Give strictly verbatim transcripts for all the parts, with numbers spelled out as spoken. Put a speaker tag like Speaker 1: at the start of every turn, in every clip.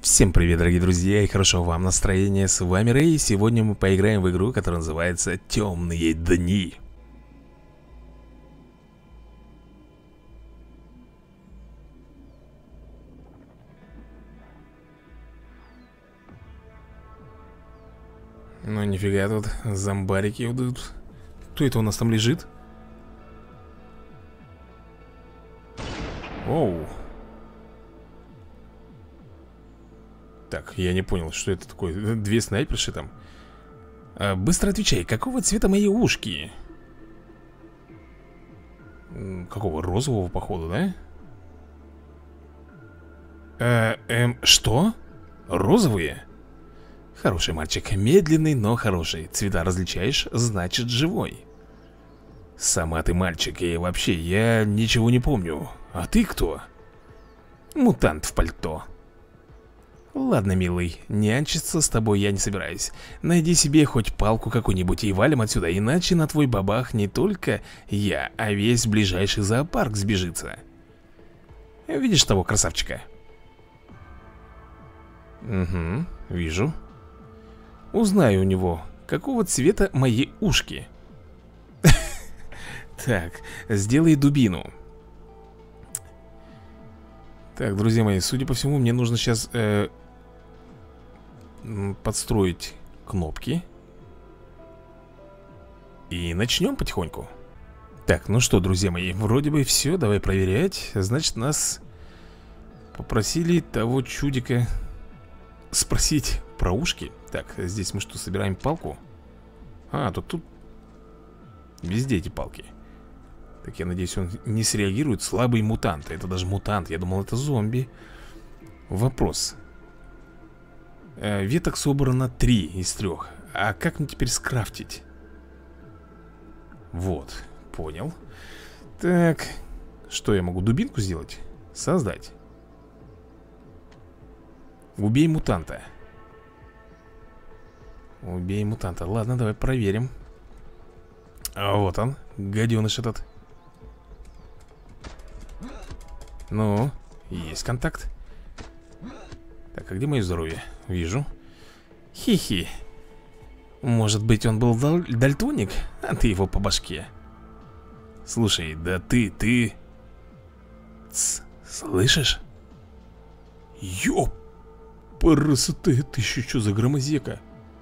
Speaker 1: Всем привет, дорогие друзья, и хорошо вам настроения. С вами Рэй, и сегодня мы поиграем в игру, которая называется «Темные дни». Ну нифига тут зомбарики идут. Кто это у нас там лежит? Оу. Так, я не понял, что это такое. Две снайперши там. а, Быстро отвечай, какого цвета мои ушки? М, Какого? Розового, походу, да? а, Эм, что? Розовые? Хороший мальчик, медленный, но хороший. Цвета различаешь, значит живой. Сама ты мальчик, и вообще я ничего не помню. А ты кто? Мутант в пальто. Ладно, милый, нянчиться с тобой я не собираюсь. Найди себе хоть палку какую-нибудь и валим отсюда, иначе на твой бабах не только я, а весь ближайший зоопарк сбежится. Видишь того красавчика? Угу, вижу. Узнаю у него, какого цвета мои ушки. Так, сделай дубину. Так, друзья мои, судя по всему, мне нужно сейчас э, подстроить кнопки. И начнем потихоньку. Так, ну что, друзья мои, вроде бы все, давай проверять. Значит, нас попросили того чудика спросить про ушки. Так, здесь мы что, собираем палку? А, тут тут везде эти палки. Так, я надеюсь, он не среагирует. Слабый мутант. Это даже мутант. Я думал, это зомби. Вопрос. э, Веток собрано три из трех. А как мне теперь скрафтить? Вот, понял. Так, что я могу? Дубинку сделать? Создать. Убей мутанта. Убей мутанта. Ладно, давай проверим. А вот он, гаденыш этот. Ну, есть контакт. Так, а где мое здоровье? Вижу. Хи-хи. Может быть, он был дал дальтоник, а ты его по башке. Слушай, да ты, ты... Тс, слышишь? Ёп! Парасоте, это еще что за громозека?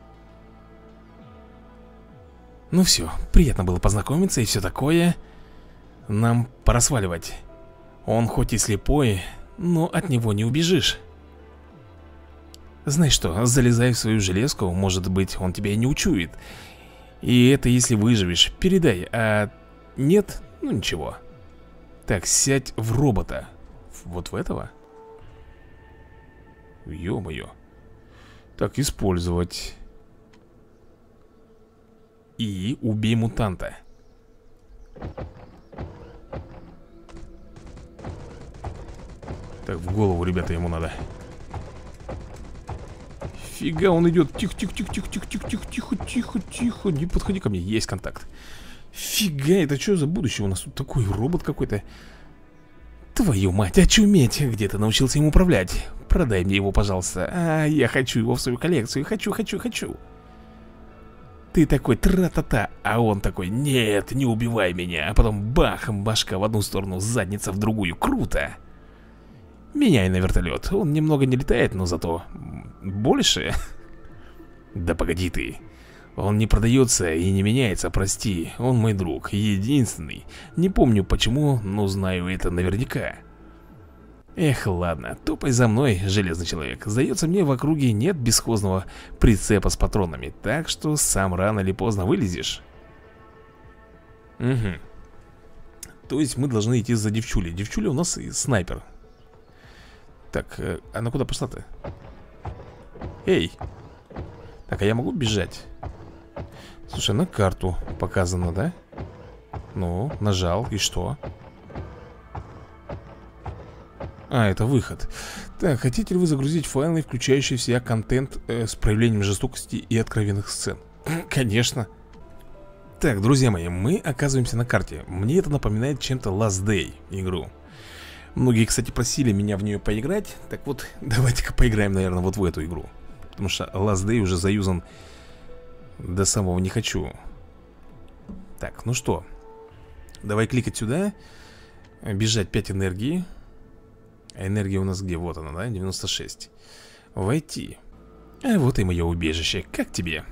Speaker 1: Ну все, приятно было познакомиться и все такое. Нам пора сваливать. Он хоть и слепой, но от него не убежишь. Знаешь что, залезай в свою железку, может быть, он тебя и не учует. И это если выживешь, передай, а нет, ну ничего. Так, сядь в робота. Вот в этого? Ё-моё. Так, использовать. И убей мутанта. Так, в голову, ребята, ему надо. Фига, он идет. Тихо, тихо, тихо, тихо, тихо, тихо, тихо, тихо, тихо, тихо. Не подходи ко мне, есть контакт. Фига, это что за будущее? У нас тут такой робот какой-то. Твою мать, очуметь. Где ты научился им управлять? Продай мне его, пожалуйста. А, я хочу его в свою коллекцию. Хочу, хочу, хочу. Ты такой тра-та-та, а он такой: нет, не убивай меня. А потом бах, башка в одну сторону, задница в другую. Круто. Меняй на вертолет. Он немного не летает, но зато больше. Да погоди ты. Он не продается и не меняется, прости. Он мой друг, единственный. Не помню почему, но знаю это наверняка. Эх, ладно, топай за мной, железный человек. Сдается мне, в округе нет бесхозного прицепа с патронами, так что сам рано или поздно вылезешь. Угу. То есть мы должны идти за девчулей. Девчуля у нас и снайпер. Так, она куда пошла-то? Эй! Так, а я могу бежать? Слушай, на карту показано, да? Ну, нажал, и что? А, это выход. Так, хотите ли вы загрузить файлы, включающие в себя контент э, с проявлением жестокости и откровенных сцен? Конечно. Так, друзья мои, мы оказываемся на карте. Мне это напоминает чем-то Last Day игру. Многие, кстати, просили меня в нее поиграть. Так вот, давайте-ка поиграем, наверное, вот в эту игру. Потому что Last Day уже заюзан до самого не хочу. Так, ну что, давай кликать сюда. Бежать пять энергии. А энергия у нас где? Вот она, да? девяносто шесть. Войти. А вот и мое убежище. Как тебе?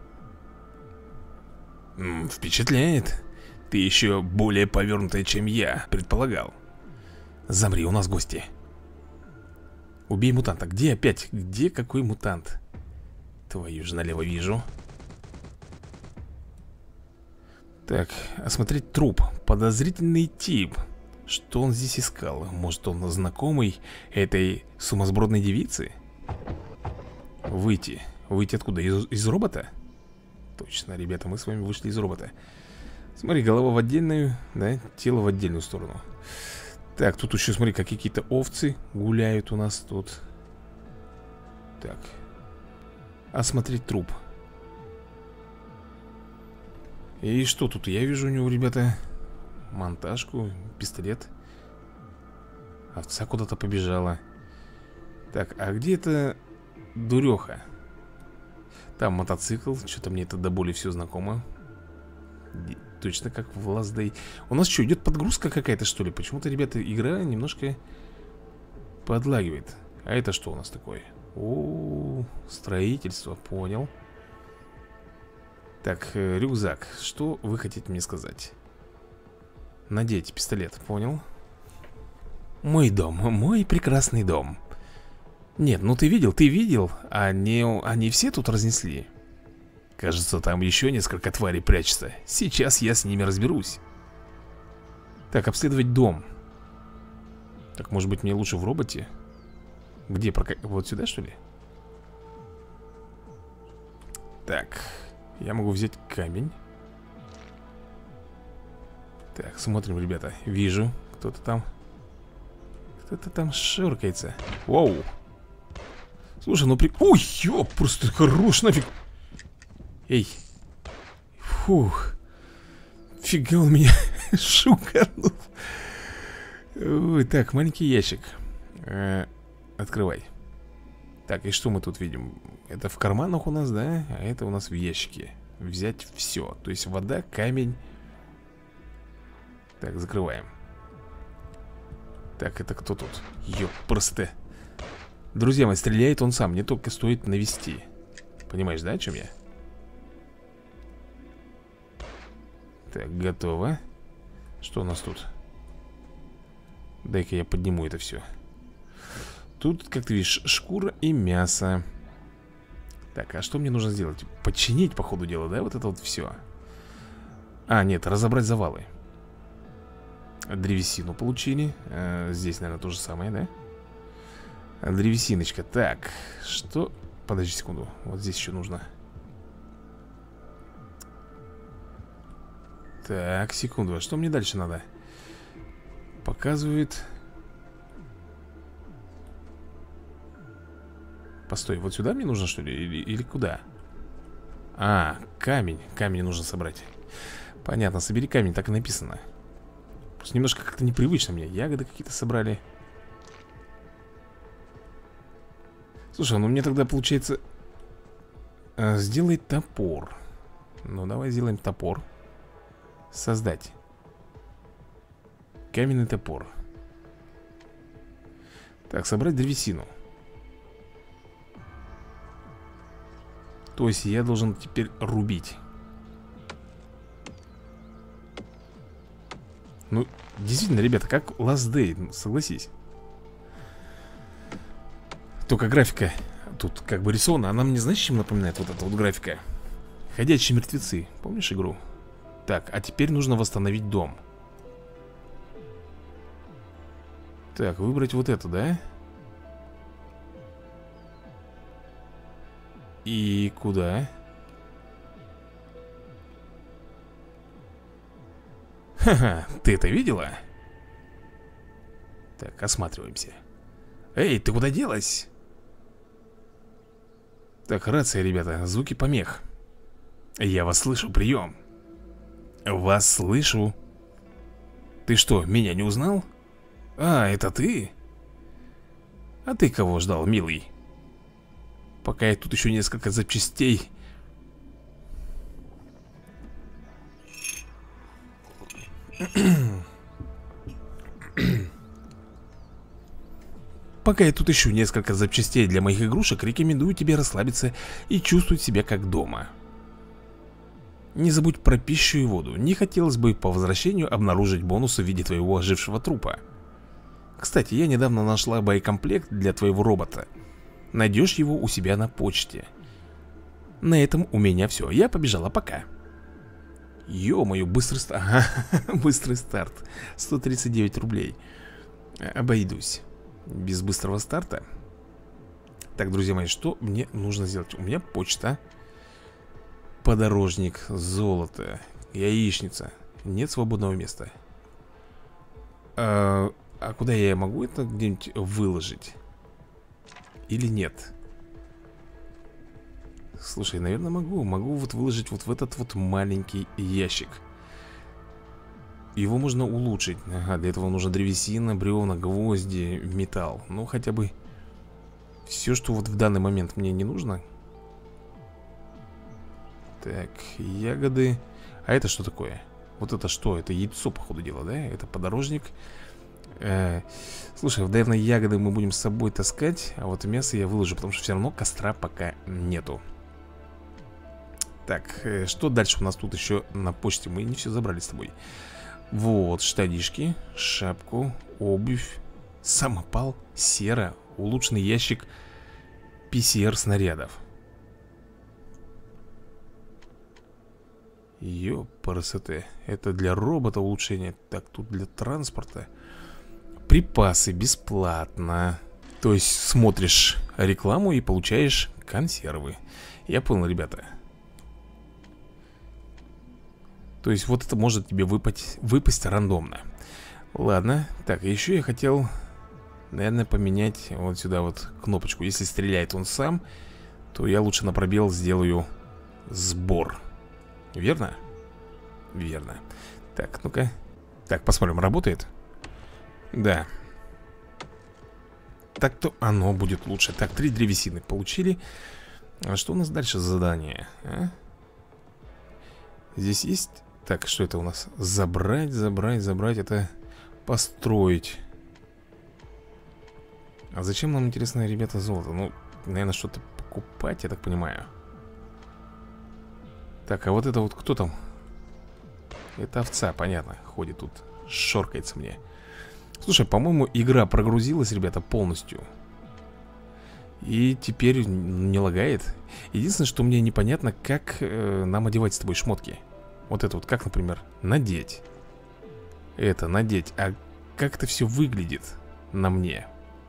Speaker 1: М-м, впечатляет. Ты еще более повернутая, чем я предполагал. Замри, у нас гости. Убей мутанта. Где опять? Где какой мутант? Твою же налево вижу. Так, осмотреть труп. Подозрительный тип. Что он здесь искал? Может, он знакомый этой сумасбродной девицы? Выйти. Выйти откуда? Из, из робота? Точно, ребята, мы с вами вышли из робота. Смотри, голова в отдельную, да, тело в отдельную сторону. Так, тут еще, смотри, как какие-то овцы гуляют у нас тут. Так. Осмотреть труп. И что тут? Я вижу у него, ребята, монтажку, пистолет. Овца куда-то побежала. Так, а где это дуреха? Там мотоцикл. Что-то мне это до боли все знакомо. Точно как в Last Day. У нас что, идет подгрузка какая-то, что ли? Почему-то, ребята, игра немножко подлагивает. А это что у нас такое? О, строительство, понял. Так, э, рюкзак. Что вы хотите мне сказать? Надеть пистолет, понял. Мой дом, мой прекрасный дом. Нет, ну ты видел, ты видел. Они, они все тут разнесли. Кажется, там еще несколько тварей прячется. Сейчас я с ними разберусь. Так, обследовать дом. Так, может быть, мне лучше в роботе? Где прока... Вот сюда, что ли? Так, я могу взять камень. Так, смотрим, ребята. Вижу, кто-то там. Кто-то там шуркается. Воу. Слушай, ну при... Ой, ёп, просто хорош нафиг. Эй. Фух. Фига он меня шуканул. Ой, так, маленький ящик. э, Открывай. Так, и что мы тут видим? Это в карманах у нас, да? А это у нас в ящике. Взять все. То есть вода, камень. Так, закрываем. Так, это кто тут? Ёп, просто. Друзья мои, стреляет он сам. Мне только стоит навести. Понимаешь, да, о чем я? Так, готово. Что у нас тут? Дай-ка я подниму это все. Тут, как ты видишь, шкура и мясо. Так, а что мне нужно сделать? Подчинить, по ходу дела, да, вот это вот все. А, нет, разобрать завалы. Древесину получили. а, Здесь, наверное, то же самое, да? Древесиночка. Так, что... Подожди секунду, вот здесь еще нужно. Так, секунду, а что мне дальше надо? Показывает. Постой, вот сюда мне нужно, что ли? Или, или куда? А, камень, камень нужно собрать. Понятно, собери камень, так и написано. Просто немножко как-то непривычно мне. Ягоды какие-то собрали. Слушай, ну мне тогда получается а, сделай топор. Ну давай сделаем топор. Создать. Каменный топор. Так, собрать древесину. То есть я должен теперь рубить. Ну, действительно, ребята, как Last Day, согласись. Только графика тут как бы рисована. Она мне, знаешь, чем напоминает вот эта вот графика? Ходячие мертвецы. Помнишь игру? Так, а теперь нужно восстановить дом. Так, выбрать вот это, да? И куда? Ха-ха, ты это видела? Так, осматриваемся. Эй, ты куда делась? Так, рация, ребята, звуки помех. Я вас слышу, прием. Вас слышу. Ты что, меня не узнал? А, это ты? А ты кого ждал, милый? Пока я тут еще несколько запчастей. Пока я тут ищу несколько запчастей для моих игрушек, рекомендую тебе расслабиться и чувствовать себя как дома. Не забудь про пищу и воду. Не хотелось бы по возвращению обнаружить бонусы в виде твоего ожившего трупа. Кстати, я недавно нашла боекомплект для твоего робота. Найдешь его у себя на почте. На этом у меня все. Я побежала, пока. Ё-моё, быстрый старт. Ага, быстрый старт. сто тридцать девять рублей. Обойдусь. Без быстрого старта. Так, друзья мои, что мне нужно сделать? У меня почта. Подорожник, золото, яичница. Нет свободного места. А, а куда я могу это где-нибудь выложить? Или нет? Слушай, наверное, могу. Могу вот выложить вот в этот вот маленький ящик. Его можно улучшить. Ага, для этого нужно древесина, бревна, гвозди, металл. Ну, хотя бы все, что вот в данный момент мне не нужно. Так, ягоды. А это что такое? Вот это что? Это яйцо, походу дела, да? Это подорожник. э, Слушай, наверное, ягоды мы будем с собой таскать. А вот мясо я выложу, потому что все равно костра пока нету. Так, э, что дальше у нас тут еще на почте? Мы не все забрали с тобой. Вот, штанишки, шапку, обувь, самопал, сера, улучшенный ящик пи си ар снарядов. Ёпарасоте. Это для робота улучшение. Так, тут для транспорта. Припасы бесплатно. То есть смотришь рекламу и получаешь консервы. Я понял, ребята. То есть вот это может тебе выпасть, выпасть рандомно. Ладно, так, еще я хотел, наверное, поменять вот сюда вот кнопочку. Если стреляет он сам, то я лучше на пробел сделаю сбор. Верно? Верно. Так, ну-ка. Так, посмотрим, работает? Да. Так-то оно будет лучше. Так, три древесины получили. А что у нас дальше за задание? А? Здесь есть... Так, что это у нас? Забрать, забрать, забрать. Это построить. А зачем нам, интересно, ребята, золото? Ну, наверное, что-то покупать, я так понимаю. Так, а вот это вот кто там? Это овца, понятно. Ходит тут, шоркается мне. Слушай, по-моему, игра прогрузилась, ребята, полностью. И теперь не лагает. Единственное, что мне непонятно, как э, нам одевать с тобой шмотки. Вот это вот, как, например, надеть. Это, надеть. А как это все выглядит на мне?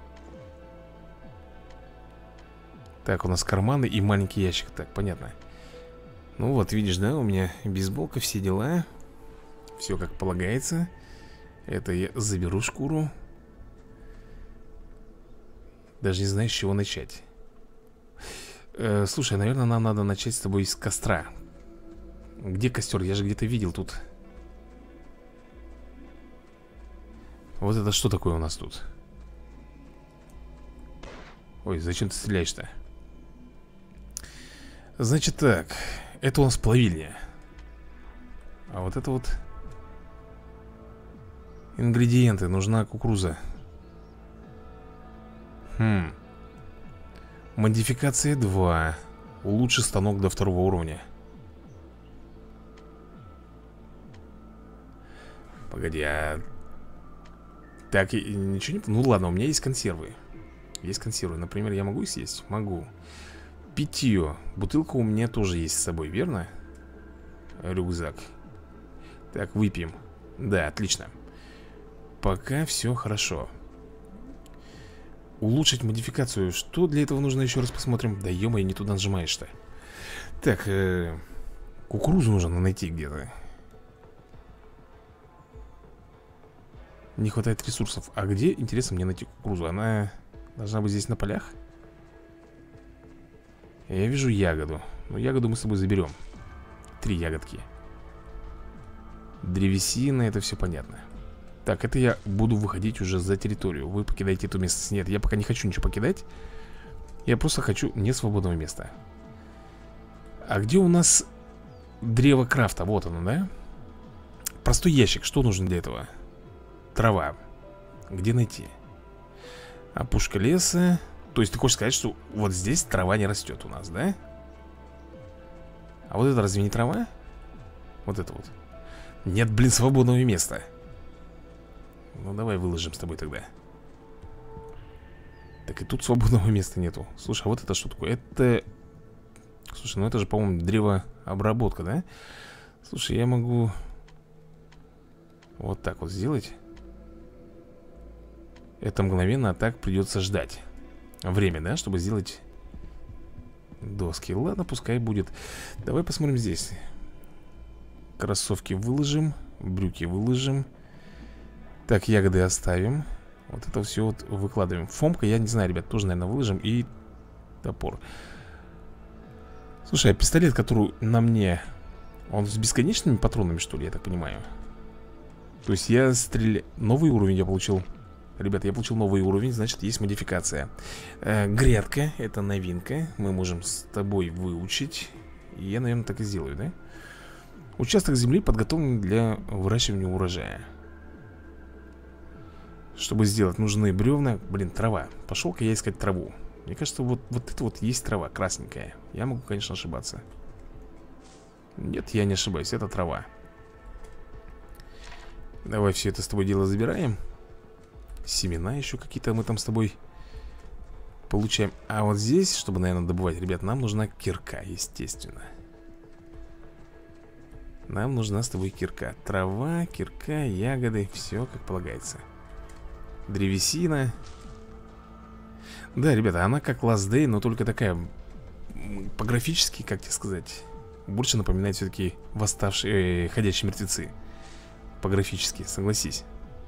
Speaker 1: Так, у нас карманы и маленький ящик. Так, понятно. Ну вот, видишь, да, у меня бейсболка, все дела. Все как полагается. Это я заберу шкуру. Даже не знаю, с чего начать. э, Слушай, наверное, нам надо начать с тобой с костра. Где костер? Я же где-то видел тут. Вот это что такое у нас тут? Ой, зачем ты стреляешь-то? Значит так, это у нас плавильня. А вот это вот ингредиенты, нужна кукуруза. Хм. Модификация два. Улучши станок до второго уровня. Погоди, а... Так, и ничего не... Ну ладно, у меня есть консервы. Есть консервы, например, я могу их съесть? Могу. Питье. Бутылка у меня тоже есть с собой, верно? Рюкзак. Так, выпьем. Да, отлично. Пока все хорошо. Улучшить модификацию. Что для этого нужно, еще раз посмотрим. Да ё-моё, не туда нажимаешь-то. Так, э, кукурузу нужно найти где-то. Не хватает ресурсов. А где, интересно, мне найти кукурузу? Она должна быть здесь на полях? Я вижу ягоду. Ну, ягоду мы с собой заберем. Три ягодки. Древесина, это все понятно. Так, это я буду выходить уже за территорию. Вы покидаете эту местность. Нет, я пока не хочу ничего покидать. Я просто хочу не свободного места. А где у нас древо крафта? Вот оно, да? Простой ящик, что нужно для этого? Трава. Где найти? Опушка леса. То есть ты хочешь сказать, что вот здесь трава не растет у нас, да? А вот это разве не трава? Вот это вот. Нет, блин, свободного места. Ну давай выложим с тобой тогда. Так и тут свободного места нету. Слушай, а вот это что такое? Это... Слушай, ну это же, по-моему, древообработка, да? Слушай, я могу вот так вот сделать. Это мгновенно, а так придется ждать время, да, чтобы сделать доски. Ладно, пускай будет. Давай посмотрим здесь. Кроссовки выложим, брюки выложим. Так, ягоды оставим. Вот это все вот выкладываем. Фомка, я не знаю, ребят, тоже, наверное, выложим. И топор. Слушай, а пистолет, который на мне, он с бесконечными патронами, что ли, я так понимаю? То есть я стреляю... Новый уровень я получил. Ребята, я получил новый уровень, значит, есть модификация. э, Грядка, это новинка. Мы можем с тобой выучить. И я, наверное, так и сделаю, да? Участок земли подготовлен для выращивания урожая. Чтобы сделать, нужны бревна. Блин, трава. Пошел-ка я искать траву. Мне кажется, вот, вот это вот есть трава красненькая. Я могу, конечно, ошибаться. Нет, я не ошибаюсь, это трава. Давай все это с тобой дело забираем. Семена еще какие-то мы там с тобой получаем. А вот здесь, чтобы, наверное, добывать, ребят, нам нужна кирка, естественно. Нам нужна с тобой кирка. Трава, кирка, ягоды, все как полагается. Древесина. Да, ребята, она как Last Day, но только такая по-графически, как тебе сказать, больше напоминает все-таки восставшие, э, ходячие мертвецы. По-графически, согласись.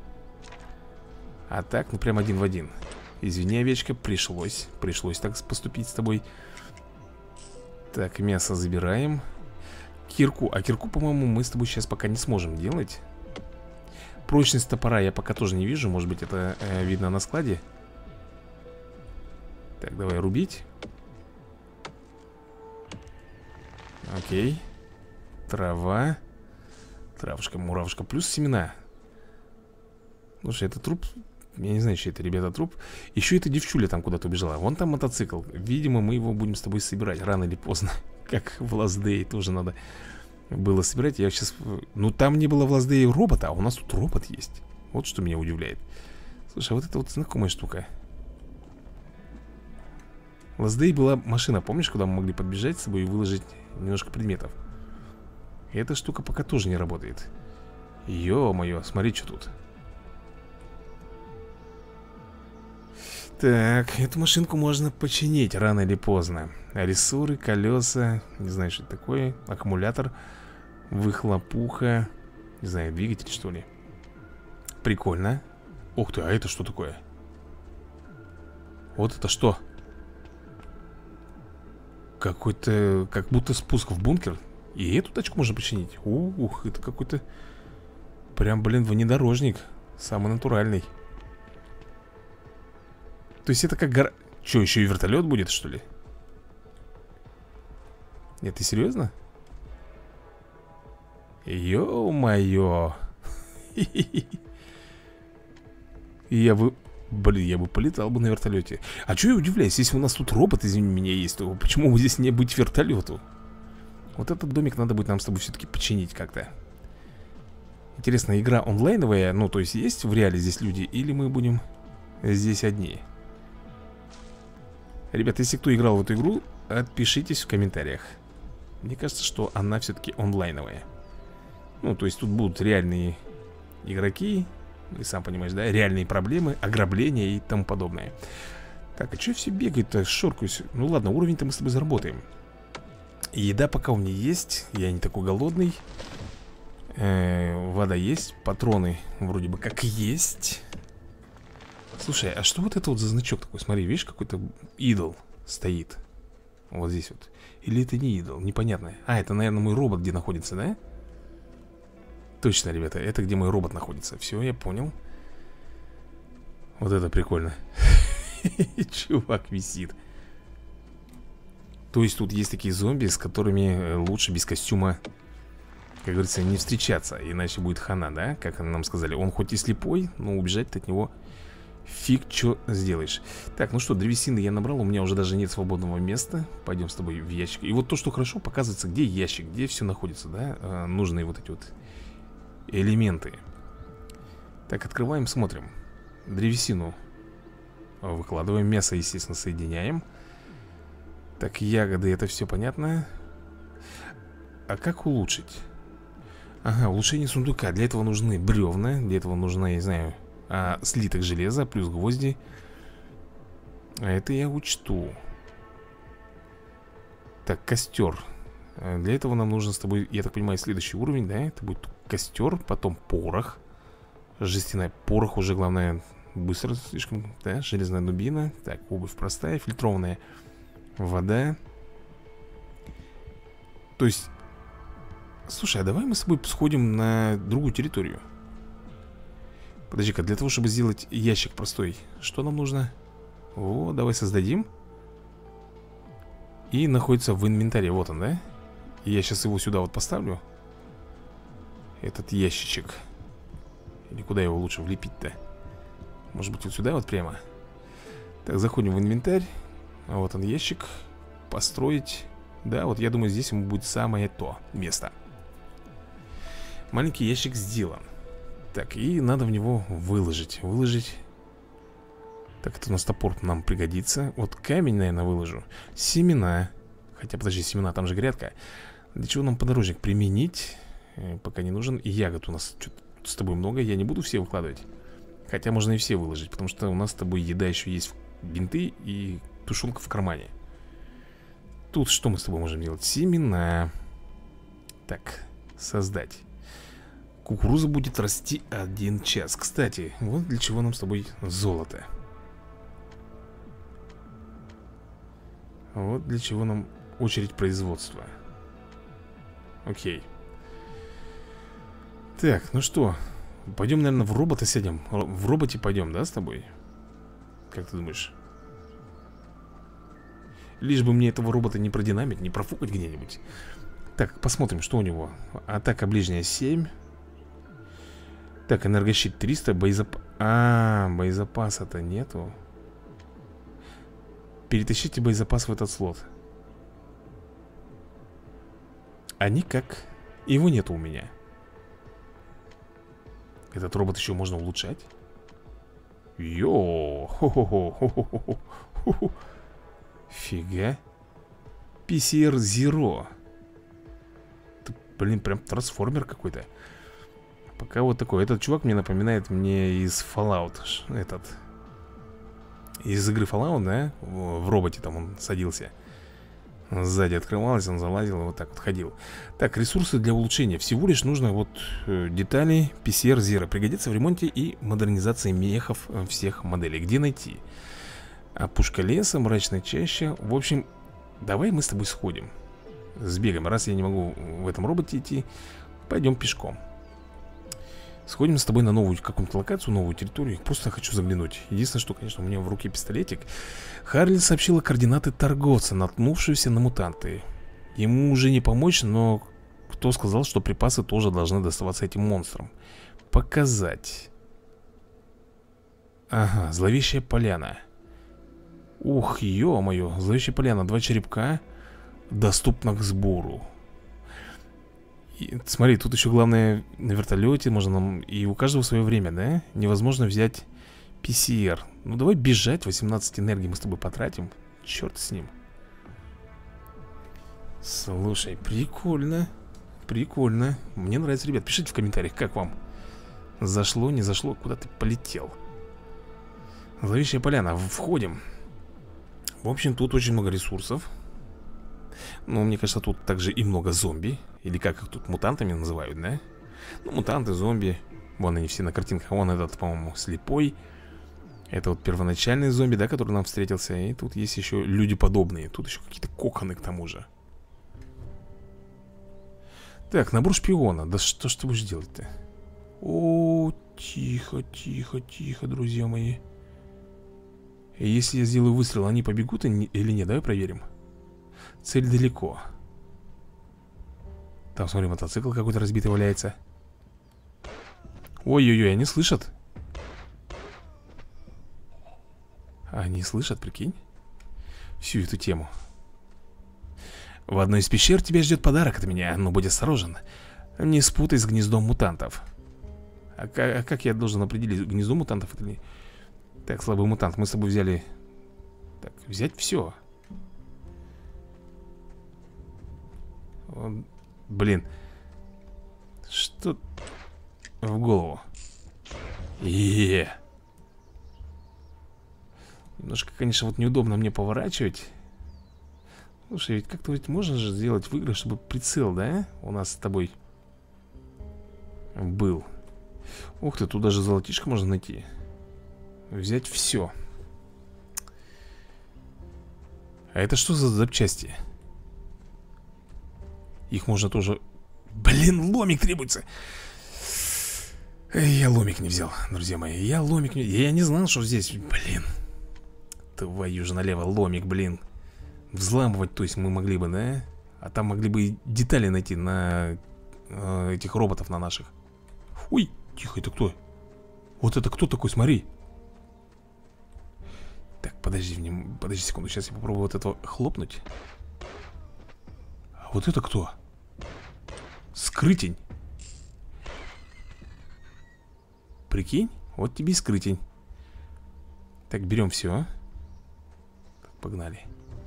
Speaker 1: А так, ну прям один в один. Извини, овечка, пришлось Пришлось так поступить с тобой. Так, мясо забираем. Кирку, а кирку, по-моему, мы с тобой сейчас пока не сможем делать. Прочность топора я пока тоже не вижу. Может быть, это э, видно на складе. Так, давай рубить. Окей. Трава. Травушка, муравушка, плюс семена. Слушай, это труп. Я не знаю, что это, ребята, труп. Еще эта девчуля там куда-то убежала. Вон там мотоцикл. Видимо, мы его будем с тобой собирать рано или поздно. Как в Last Day тоже надо было собирать. Я сейчас... Ну, там не было в Last Day робота, а у нас тут робот есть. Вот что меня удивляет. Слушай, а вот это вот знакомая штука. В Last Day была машина, помнишь, куда мы могли подбежать с собой и выложить немножко предметов? И эта штука пока тоже не работает. Ё-моё, смотри, что тут. Так, эту машинку можно починить рано или поздно. Рессоры, колеса, не знаю, что это такое. Аккумулятор, выхлопуха. Не знаю, двигатель, что ли. Прикольно. Ух ты, а это что такое? Вот это что? Какой-то, как будто спуск в бункер. И эту тачку можно починить. Ух, это какой-то прям, блин, внедорожник. Самый натуральный. То есть это как гора... Что, еще и вертолет будет, что ли? Нет, ты серьезно? Ё-моё. Я бы... Блин, я бы полетал бы на вертолете. А что я удивляюсь, если у нас тут робот, извини меня, есть, то почему бы здесь не быть вертолету? Вот этот домик надо будет нам с тобой все-таки починить как-то. Интересно, игра онлайновая? Ну, то есть есть в реале здесь люди? Или мы будем здесь одни? Ребята, если кто играл в эту игру, отпишитесь в комментариях. Мне кажется, что она все-таки онлайновая. Ну, то есть тут будут реальные игроки. И сам понимаешь, да, реальные проблемы, ограбления и тому подобное. Так, а что все бегают-то, шоркаюсь? Ну ладно, уровень-то мы с тобой заработаем. Еда пока у меня есть, я не такой голодный. э, Вода есть, патроны вроде бы как есть. Слушай, а что вот это вот за значок такой? Смотри, видишь, какой-то идол стоит вот здесь вот. Или это не идол, непонятно. А, это, наверное, мой робот где находится, да? Точно, ребята, это где мой робот находится. Все, я понял. Вот это прикольно. Чувак висит. То есть тут есть такие зомби, с которыми лучше без костюма, как говорится, не встречаться. Иначе будет хана, да? Как нам сказали. Он хоть и слепой, но убежать от него фиг что сделаешь. Так, ну что, древесины я набрал. У меня уже даже нет свободного места. Пойдем с тобой в ящик. И вот то, что хорошо, показывается, где ящик, где все находится, да? А, нужные вот эти вот элементы. Так, открываем, смотрим. Древесину выкладываем. Мясо, естественно, соединяем. Так, ягоды, это все понятно. А как улучшить? Ага, улучшение сундука. Для этого нужны бревна. Для этого нужна, я не знаю, а, слиток железа плюс гвозди. А это я учту. Так, костер. Для этого нам нужно с тобой, я так понимаю, следующий уровень, да? Это будет костер, потом порох. Жестяная порох уже, главное, быстро слишком, да? Железная дубина. Так, обувь простая, фильтрованная вода. То есть, слушай, а давай мы с тобой сходим на другую территорию. Подожди-ка, для того, чтобы сделать ящик простой, что нам нужно? О, давай создадим. И находится в инвентаре, вот он, да? Я сейчас его сюда вот поставлю. Этот ящичек. Или куда его лучше влепить-то? Может быть, вот сюда вот прямо. Так, заходим в инвентарь. Вот он ящик. Построить. Да, вот я думаю, здесь ему будет самое то место. Маленький ящик сделан. Так, и надо в него выложить. Выложить. Так, это у нас топор нам пригодится. Вот камень, наверное, выложу. Семена. Хотя, подожди, семена, там же грядка. Для чего нам подорожник применить? э, Пока не нужен. И ягод у нас что-то с тобой много. Я не буду все выкладывать. Хотя можно и все выложить, потому что у нас с тобой еда еще есть. Бинты и тушенка в кармане. Тут что мы с тобой можем делать? Семена. Так, создать. Кукуруза будет расти один час. Кстати, вот для чего нам с тобой золото. Вот для чего нам очередь производства. Окей. Так, ну что, пойдем, наверное, в робота сядем. В роботе пойдем, да, с тобой? Как ты думаешь? Лишь бы мне этого робота не продинамить, не профукать где-нибудь. Так, посмотрим, что у него. Атака ближняя семь. Так, энергощит триста, боезапас... А, боезапаса-то нету. Перетащите боезапас в этот слот. А никак. Его нету у меня. Этот робот еще можно улучшать. Йо, хо-хо-хо. Фига. пи си ар Zero. Это, блин, прям трансформер какой-то. Пока вот такой. Этот чувак мне напоминает мне из Fallout. Этот. Из игры Fallout, да? В роботе там он садился. Сзади открывалось, он залазил и вот так вот ходил. Так, ресурсы для улучшения. Всего лишь нужно вот э, детали пи си ар Zero. Пригодится в ремонте и модернизации мехов всех моделей. Где найти? Опушка леса, мрачная чаща. В общем, давай мы с тобой сходим. Сбегаем. Раз я не могу в этом роботе идти, пойдем пешком. Сходим с тобой на новую какую-то локацию, новую территорию. Просто хочу заглянуть. Единственное, что, конечно, у меня в руке пистолетик. Харли сообщила координаты торговца, наткнувшегося на мутанты. Ему уже не помочь, но кто сказал, что припасы тоже должны доставаться этим монстрам? Показать. Ага, зловещая поляна. Ух, ё-моё, зловещая поляна. Два черепка. Доступна к сбору. И, смотри, тут еще главное на вертолете можно нам... И у каждого свое время, да? Невозможно взять пи си ар. Ну давай бежать, восемнадцать энергии мы с тобой потратим. Черт с ним. Слушай, прикольно. Прикольно. Мне нравится, ребят, пишите в комментариях, как вам. Зашло, не зашло, куда ты полетел. Зловещая поляна, входим. В общем, тут очень много ресурсов. Ну, мне кажется, тут также и много зомби. Или как их тут мутантами называют, да? Ну, мутанты, зомби. Вон они все на картинках. Вон этот, по-моему, слепой. Это вот первоначальный зомби, да, который нам встретился. И тут есть еще люди подобные. Тут еще какие-то коконы к тому же. Так, набор шпиона. Да что ж ты будешь делать-то? О, тихо, тихо, тихо, друзья мои. И если я сделаю выстрел, они побегут или нет? Давай проверим. Цель далеко. Там, смотри, мотоцикл какой-то разбитый валяется. Ой-ой-ой, они слышат. Они слышат, прикинь, всю эту тему. В одной из пещер тебя ждет подарок от меня, но будь осторожен. Не спутай с гнездом мутантов. А как, а как я должен определить, гнездо мутантов это ли? Так, слабый мутант, мы с тобой взяли. Так, взять все. Он... Блин. Что в голову? Е-е-е. Немножко, конечно, вот неудобно мне поворачивать. Слушай, ведь как-то ведь можно же сделать в играх, чтобы прицел, да? У нас с тобой был. Ух ты, тут даже золотишко можно найти. Взять все. А это что за запчасти? Их можно тоже... Блин, ломик требуется. Я ломик не взял, друзья мои. Я ломик не... Я не знал, что здесь... Блин. Твою же налево, ломик, блин. Взламывать, то есть мы могли бы, да? А там могли бы и детали найти на э, этих роботов, на наших. Ой, тихо, это кто? Вот это кто такой, смотри. Так, подожди, мне, подожди секунду, сейчас я попробую вот этого хлопнуть. А вот это кто? Скрытень. Прикинь, вот тебе и скрытень. Так, берем все. Погнали.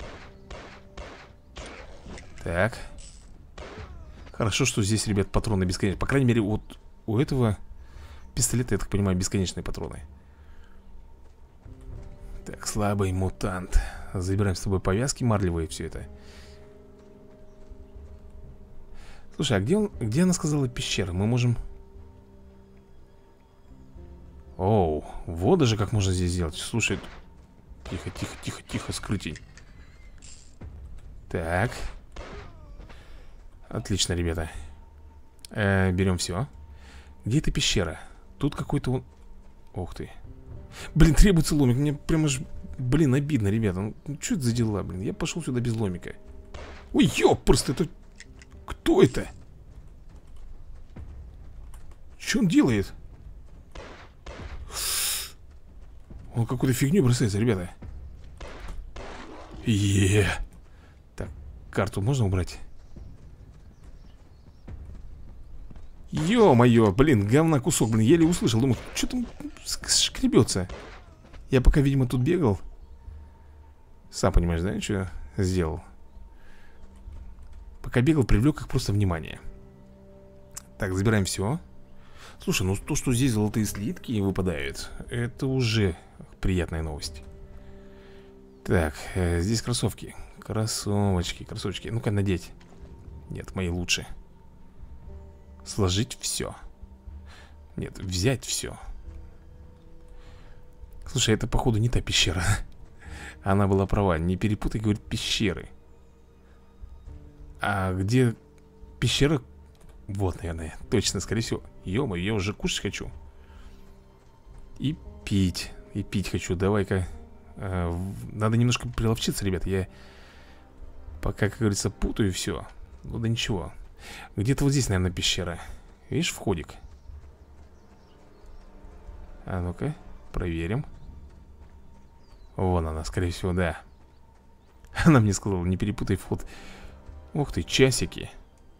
Speaker 1: Так. Хорошо, что здесь, ребят, патроны бесконечные. По крайней мере, вот у этого пистолета, я так понимаю, бесконечные патроны. Так, слабый мутант. Забираем с тобой повязки марлевые, все это. Слушай, а где он, где она сказала пещера? Мы можем... Оу, вот даже как можно здесь сделать. Слушай, тихо, тихо, тихо, тихо, скрытень. Так. Отлично, ребята. э, Берем все. Где эта пещера? Тут какой-то он... Ух ты. Блин, требуется ломик. Мне прямо аж, блин, обидно, ребята. Ну, ну что это за дела, блин? Я пошел сюда без ломика. Ой, ёпрст, это... Кто это? Что он делает? Он какую-то фигню бросается, ребята. Е. Так, карту можно убрать? Ё-моё, блин, говна кусок, блин, еле услышал. Думаю, что там шкребется. Я пока, видимо, тут бегал. Сам понимаешь, да, что я сделал? Пока бегал, привлек их просто внимание. Так, забираем все. Слушай, ну то, что здесь золотые слитки выпадают, это уже приятная новость. Так, э, здесь кроссовки. Кроссовочки, кроссовочки. Ну-ка, надеть. Нет, мои лучше. Сложить все. Нет, взять все. Слушай, это, походу, не та пещера. Она была права. Не перепутай, говорит, пещеры. А где пещера? Вот, наверное, точно, скорее всего. Ё-моё, я уже кушать хочу. И пить. И пить хочу. Давай-ка. э, Надо немножко приловчиться, ребят. Я пока, как говорится, путаю все. Ну да ничего. Где-то вот здесь, наверное, пещера. Видишь, входик. А ну-ка, проверим. Вон она, скорее всего, да. Она мне сказала, не перепутай вход. Ух ты, часики.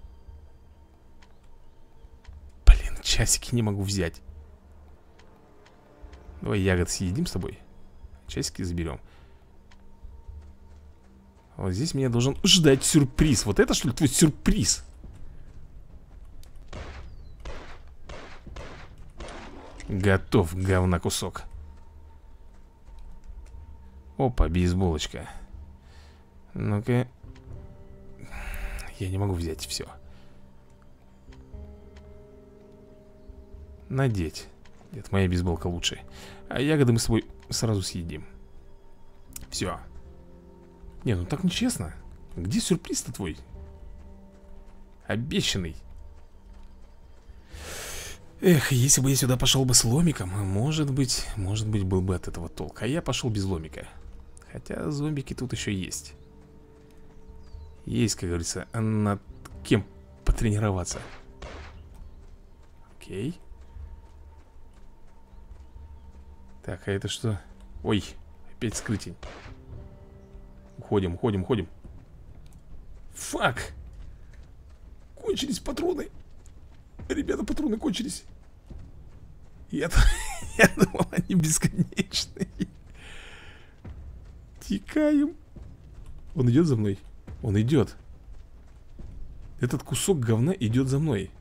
Speaker 1: Блин, часики не могу взять. Давай ягод съедим с тобой. Часики заберем. Вот здесь меня должен ждать сюрприз. Вот это, что ли, твой сюрприз? Готов, говна кусок. Опа, бейсболочка. Ну-ка. Я не могу взять все. Надеть. Нет, моя бейсболка лучше. А ягоды мы с собой сразу съедим. Все. Не, ну так нечестно. Где сюрприз-то твой? Обещанный. Эх, если бы я сюда пошел бы с ломиком, может быть, может быть, был бы от этого толк. А я пошел без ломика. Хотя зомбики тут еще есть. Есть, как говорится, над кем потренироваться. Окей. Так, а это что? Ой, опять скрытень. Уходим, уходим, уходим. Фак! Кончились патроны. Ребята, патроны кончились. Я, я думал, они бесконечные. Текаем. Он идет за мной. Он идет. Этот кусок говна идет за мной.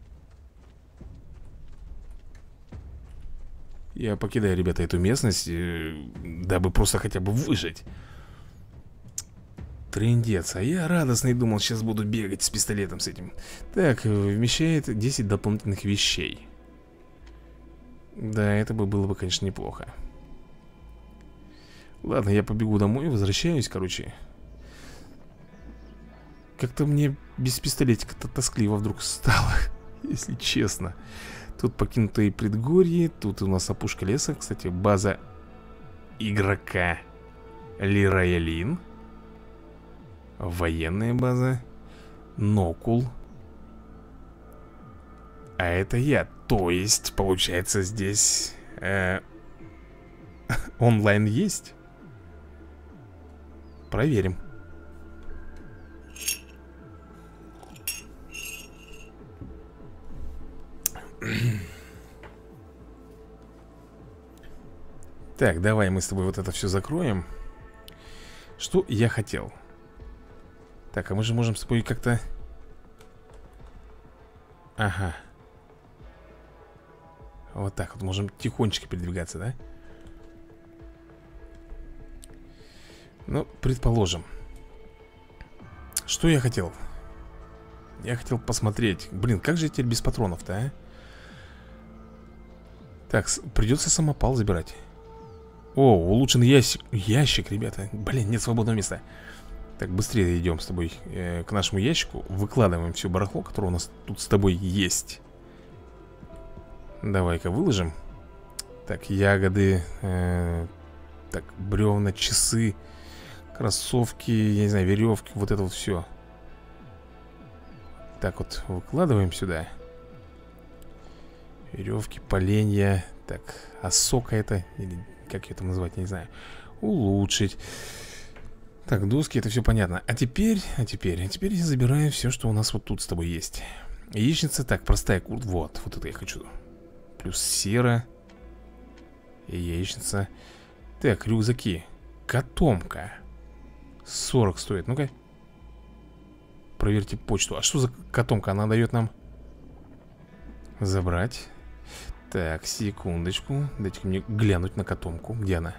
Speaker 1: Я покидаю, ребята, эту местность, э, дабы просто хотя бы выжить. Трындец, а я радостный думал, сейчас буду бегать с пистолетом с этим. Так, вмещает десять дополнительных вещей. Да, это бы было бы, конечно, неплохо. Ладно, я побегу домой, возвращаюсь, короче. Как-то мне без пистолетика-то тоскливо вдруг стало, если честно. Тут покинутые предгорье, тут у нас опушка леса. Кстати, база игрока Лирая Лин. Военная база. Нокул. А это я. То есть, получается, здесь э, онлайн есть? Проверим. Так, давай мы с тобой вот это все закроем. Что я хотел? Так, а мы же можем с тобой как-то... Ага. Вот так вот можем тихонечко передвигаться, да? Ну, предположим. Что я хотел? Я хотел посмотреть. Блин, как же теперь без патронов-то, а? Так, придется самопал забирать. О, улучшенный ящик, ящик, ребята. Блин, нет свободного места. Так, быстрее идем с тобой э, к нашему ящику. Выкладываем все барахло, которое у нас тут с тобой есть. Давай-ка выложим. Так, ягоды э, так, бревна, часы, кроссовки, я не знаю, веревки. Вот это вот все. Так вот, выкладываем сюда. Веревки, поленья. Так, а сока это, или как ее там называть, я не знаю. Улучшить. Так, доски, это все понятно. А теперь, а теперь, а теперь я забираю все, что у нас вот тут с тобой есть. Яичница, так, простая куртка. Вот, вот это я хочу. Плюс сера. И яичница. Так, рюкзаки. Котомка. сорок стоит, ну-ка. Проверьте почту. А что за котомка? Она дает нам забрать. Так, секундочку. Дайте-ка мне глянуть на котомку. Где она?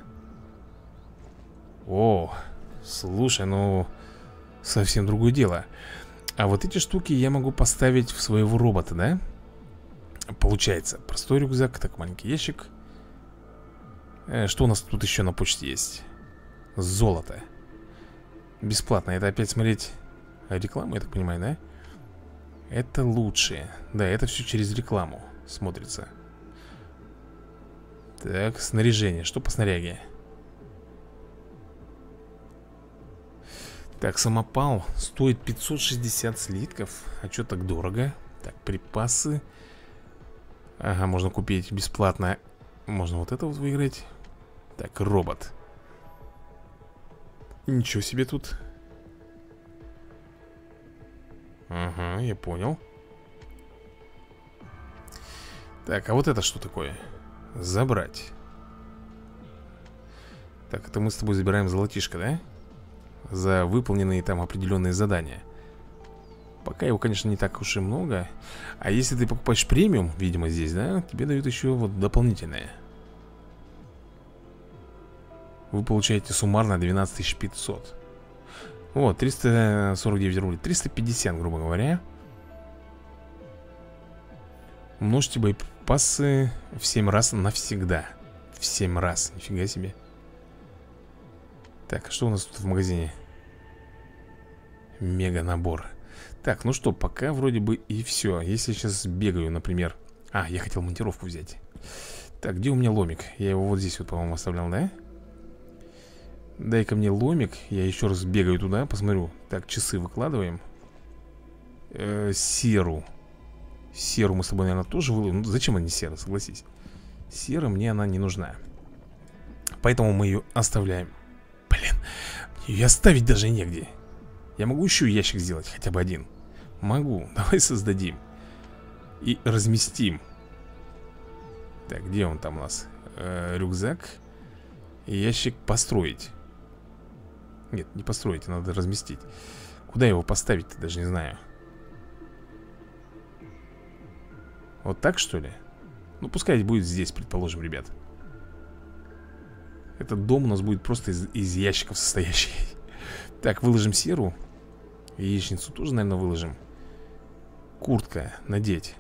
Speaker 1: О, слушай, ну совсем другое дело. А вот эти штуки я могу поставить в своего робота, да? Получается, простой рюкзак. Так, маленький ящик. э, Что у нас тут еще на почте есть? Золото. Бесплатно, это опять смотреть рекламу, я так понимаю, да? Это лучше. Да, это все через рекламу смотрится. Так, снаряжение. Что по снаряге? Так, самопал стоит пятьсот шестьдесят слитков. А что так дорого? Так, припасы. Ага, можно купить бесплатно. Можно вот это вот выиграть. Так, робот. Ничего себе тут. Ага, я понял. Так, а вот это что такое? Забрать. Так, это мы с тобой забираем золотишко, да? За выполненные там определенные задания. Пока его, конечно, не так уж и много. А если ты покупаешь премиум, видимо, здесь, да, тебе дают еще вот дополнительное. Вы получаете суммарно двенадцать тысяч пятьсот. Вот, триста сорок девять рублей. триста пятьдесят, грубо говоря. Умножьте боеприпасы в семь раз навсегда. В семь раз, нифига себе. Так, что у нас тут в магазине? Мега набор. Так, ну что, пока вроде бы и все. Если я сейчас бегаю, например, А, я хотел монтировку взять. Так, где у меня ломик? Я его вот здесь вот, по-моему, оставлял, да? Дай-ка мне ломик. Я еще раз бегаю туда, посмотрю. Так, часы выкладываем. э, Серу. Серу мы с тобой, наверное, тоже выложим. Ну, зачем она не сера, согласись. Сера мне она не нужна. Поэтому мы ее оставляем. Блин, ее оставить даже негде. Я могу еще ящик сделать, хотя бы один. Могу, давай создадим. И разместим. Так, где он там у нас? Э, рюкзак. Ящик построить. Нет, не построить, надо разместить. Куда его поставить-то, даже не знаю. Вот так, что ли? Ну, пускай будет здесь, предположим, ребят. Этот дом у нас будет просто из, из ящиков состоящий. Так, выложим серу. Яичницу тоже, наверное, выложим. Куртка надеть.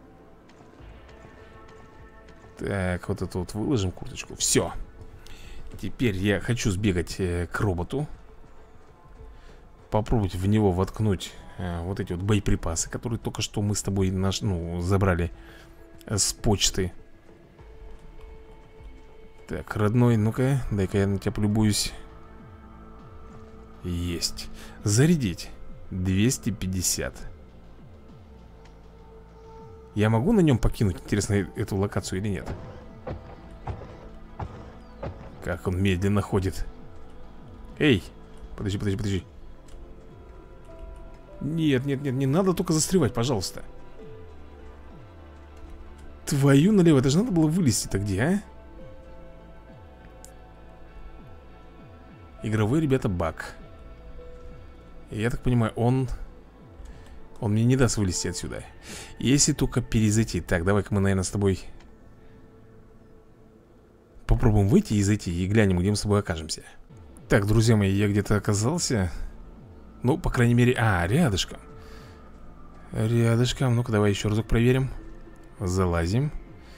Speaker 1: Так, вот это вот выложим курточку. Все. Теперь я хочу сбегать э, к роботу. Попробовать в него воткнуть э, вот эти вот боеприпасы, которые только что мы с тобой наш, ну, забрали э, с почты. Так, родной, ну-ка, дай-ка я на тебя полюбуюсь. Есть. Зарядить. двести пятьдесят. Я могу на нем покинуть, интересно, эту локацию или нет? Как он медленно ходит. Эй, подожди, подожди, подожди. Нет, нет, нет, не надо только застревать, пожалуйста. Твою налево, это же надо было вылезти-то где, а? Игровой, ребята, баг. Я так понимаю, он... Он мне не даст вылезти отсюда. Если только перезайти. Так, давай-ка мы, наверное, с тобой попробуем выйти и зайти. И глянем, где мы с тобой окажемся. Так, друзья мои, я где-то оказался. Ну, по крайней мере... А, рядышком. Рядышком. Ну-ка, давай еще разок проверим. Залазим.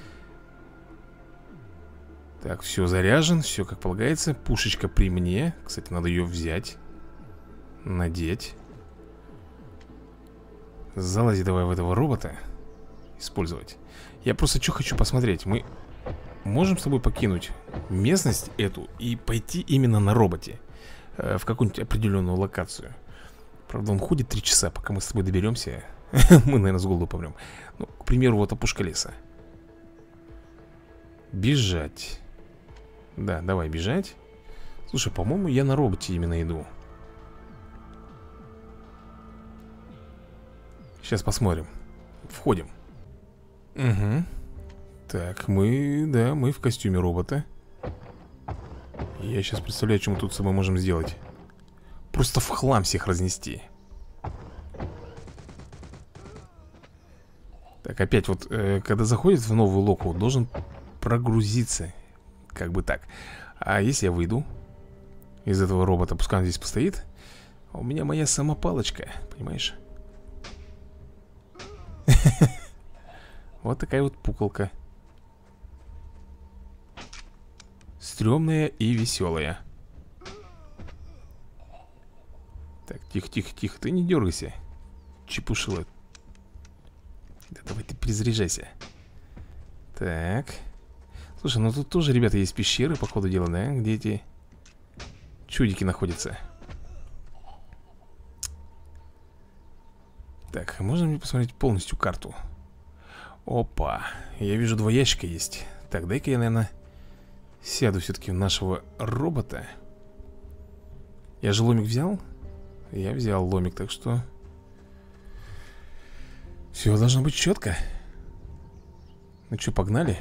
Speaker 1: Так, все заряжен. Все как полагается. Пушечка при мне. Кстати, надо ее взять. Надеть. Залази давай в этого робота. Использовать. Я просто что хочу посмотреть. Мы можем с тобой покинуть местность эту и пойти именно на роботе э, в какую-нибудь определенную локацию. Правда, он ходит три часа, пока мы с тобой доберемся. Мы, наверное, с голоду помрем. Ну, к примеру, вот опушка леса. Бежать. Да, давай бежать. Слушай, по-моему, я на роботе именно иду. Сейчас посмотрим. Входим. Угу. Так, мы, да, мы в костюме робота. Я сейчас представляю, что мы тут с собой можем сделать. Просто в хлам всех разнести. Так, опять вот, э, когда заходит в новую локу, должен прогрузиться. Как бы так. А если я выйду из этого робота, пускай он здесь постоит, у меня моя самопалочка, понимаешь? Вот такая вот пуколка. Стрёмная и веселая. Так, тихо, тихо, тихо. Ты не дергайся, чепушила. Да давай ты перезаряжайся. Так. Слушай, ну тут тоже, ребята, есть пещеры, по ходу дела, да? Где эти чудики находятся. Так, можно мне посмотреть полностью карту? Опа, я вижу, два ящика есть. Так, дай-ка я, наверное, сяду все-таки в нашего робота. Я же ломик взял? Я взял ломик, так что все должно быть четко. Ну что, погнали?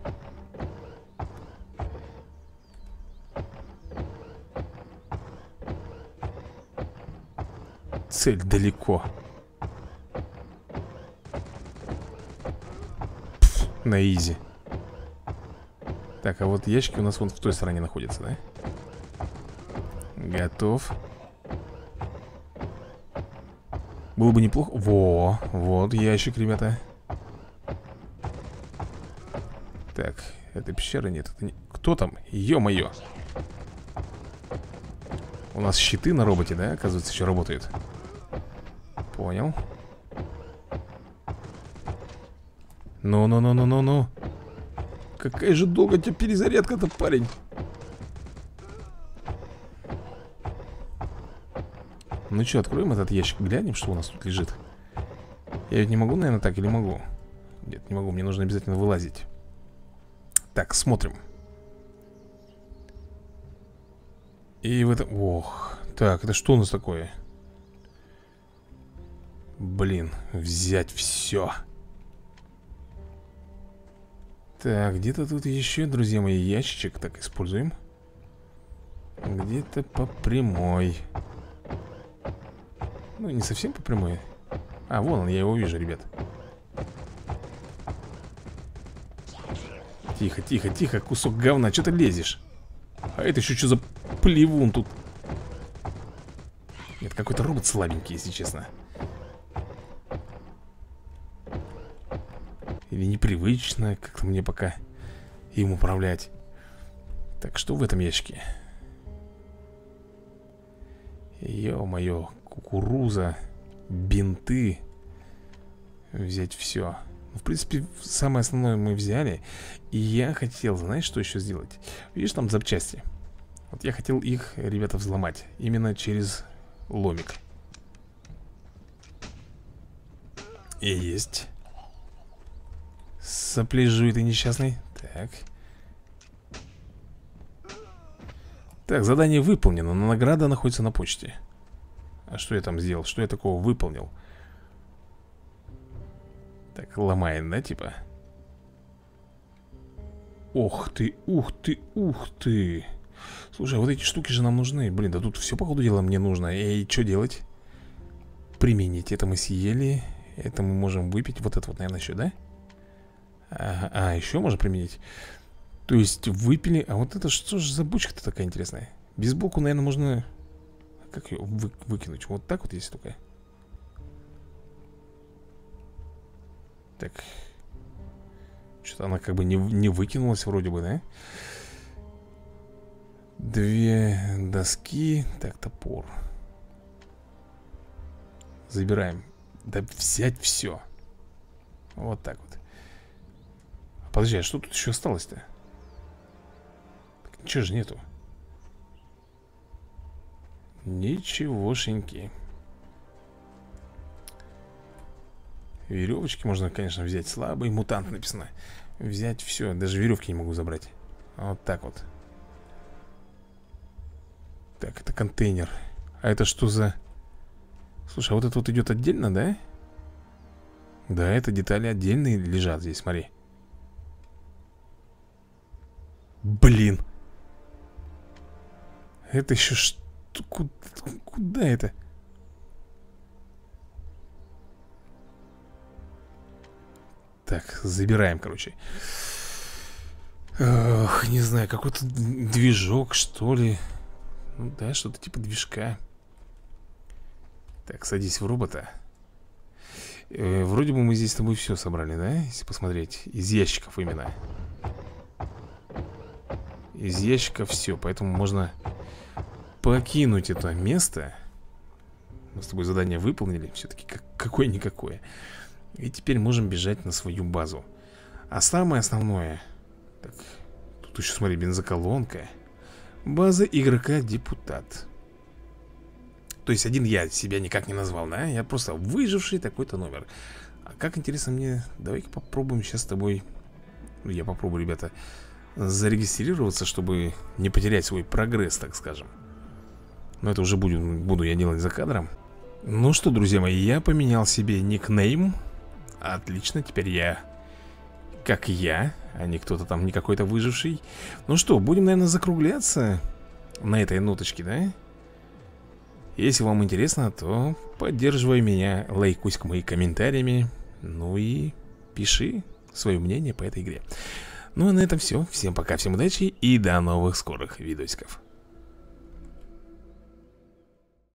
Speaker 1: Цель далеко. Пф, на изи. Так, а вот ящики у нас вон в той стороне находятся, да? Готов. Было бы неплохо. Во, вот ящик, ребята. Так, это пещера? Нет, это не... Кто там? Ё-моё. У нас щиты на роботе, да, оказывается, еще работают. Понял. Ну-ну-ну-ну-ну-ну. Какая же долго у тебя перезарядка-то, парень. Ну что, откроем этот ящик, глянем, что у нас тут лежит. Я ведь не могу, наверное, так или могу? Нет, не могу, мне нужно обязательно вылазить. Так, смотрим. И в этом... Ох, так, это что у нас такое? Блин, взять все. Так, где-то тут еще, друзья мои, ящичек. Так, используем. Где-то по прямой. Ну, не совсем по прямой. А, вон он, я его вижу, ребят. Тихо, тихо, тихо, кусок говна, что ты лезешь? А это еще что за плевун тут? Нет, какой-то робот слабенький, если честно. Или непривычно как-то мне пока им управлять. Так, что в этом ящике? Ё-моё, кукуруза, бинты. Взять все. В принципе, самое основное мы взяли. И я хотел, знаешь, что еще сделать? Видишь, там запчасти. Вот я хотел их, ребята, взломать. Именно через ломик. И есть. Сопляжуй ты несчастный. Так. Так, задание выполнено, но награда находится на почте. А что я там сделал? Что я такого выполнил? Так, ломаем, да, типа? Ух ты, ух ты, ух ты. Слушай, а вот эти штуки же нам нужны. Блин, да тут все, по ходу дела, мне нужно. И что делать? Применить. Это мы съели. Это мы можем выпить. Вот это вот, наверное, еще, да? Ага, а, еще можно применить. То есть выпили. А вот это что же за бочка-то такая интересная? Бейсболку, наверное, можно... Как ее вы... выкинуть? Вот так вот, если только. Так. Что-то она как бы не, не выкинулась вроде бы, да? Две доски. Так, топор. Забираем. Да взять все. Вот так вот. Подожди, а что тут еще осталось-то? Ничего же нету. Ничегошеньки. Веревочки можно, конечно, взять. Слабый мутант написано. Взять все. Даже веревки не могу забрать. Вот так вот. Так, это контейнер. А это что за... Слушай, а вот это вот идет отдельно, да? Да, это детали отдельные лежат здесь, смотри. Блин. Это еще что? Куда, куда это? Так, забираем, короче. Ох, не знаю, какой-то движок, что ли. Ну да, что-то типа движка. Так, садись в робота. э, Вроде бы мы здесь с тобой все собрали, да? Если посмотреть, из ящиков именно. Из ящика все, поэтому можно покинуть это место. Мы с тобой задание выполнили. Все-таки как, какое-никакое. И теперь можем бежать на свою базу. А самое основное... Так, тут еще, смотри, бензоколонка. База игрока-депутат. То есть один я себя никак не назвал, да? Я просто выживший такой-то номер. А как интересно мне... Давай-ка попробуем сейчас с тобой... Ну, я попробую, ребята, зарегистрироваться, чтобы не потерять свой прогресс, так скажем. Но это уже буду, буду я делать за кадром. Ну что, друзья мои, я поменял себе никнейм. Отлично, теперь я как я, а не кто-то там, не какой-то выживший. Ну что, будем, наверное, закругляться на этой ноточке, да? Если вам интересно, то поддерживай меня лайкуськом и комментариями. Ну и пиши свое мнение по этой игре. Ну а на этом все. Всем пока, всем удачи и до новых скорых видосиков.